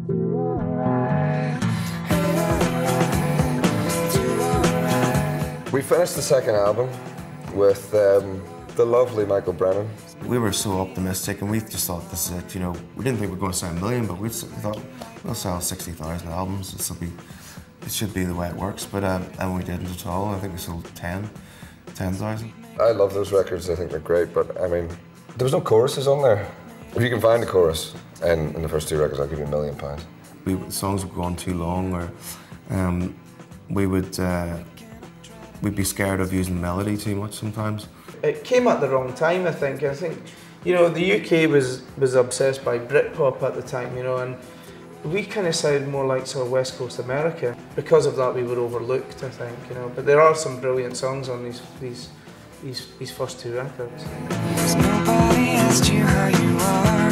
We finished the second album with the lovely Michael Brennan. We were so optimistic, and we just thought, this is it, you know. We didn't think we were going to sell 1 million, but we thought we'll sell 60,000 albums. It should be the way it works, but and we didn't at all. I think we sold 10,000. I love those records. I think they're great, but I mean, there was no choruses on there. If you can find a chorus in the first 2 records, I'll give you £1 million. Songs would go on too long, or we'd be scared of using melody too much sometimes. It came at the wrong time, I think. You know, the UK was obsessed by Britpop at the time, you know, and we kind of sounded more like sort of West Coast America. Because of that, we were overlooked, I think, you know. But there are some brilliant songs on these first 2 records. Nobody asked you how you are.